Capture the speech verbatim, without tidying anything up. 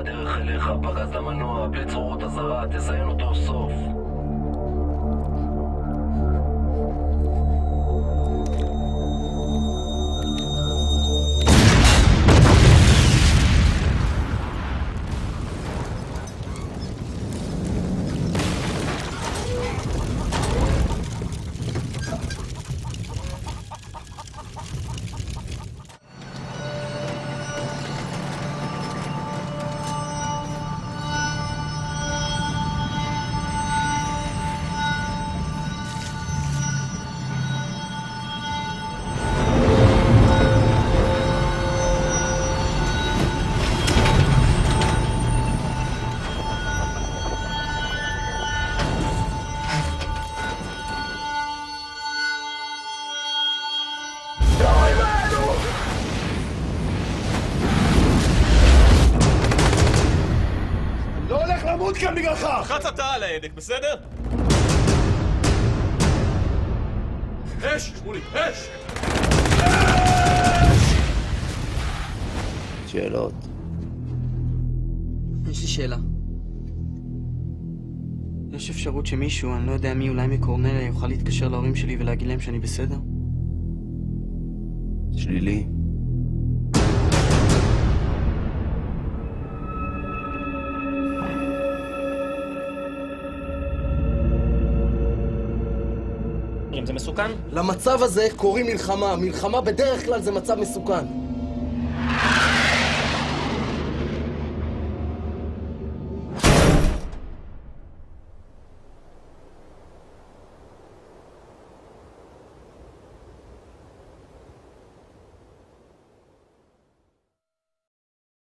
בדרך אליך, פגז למנוע, בלי צרורות הזרה, תזיין אותו סוף. למות כאן בגללך! לחץ אתה על ההדק, בסדר? אש! שמולי, אש! אש! שאלות? יש לי שאלה. יש אפשרות שמישהו, אני לא יודע מי, אולי מקורנליה, יוכל להתקשר להורים שלי ולהגיד להם שאני בסדר? שלילי. אם זה מסוכן? למצב הזה קוראים מלחמה. מלחמה בדרך כלל זה מצב מסוכן.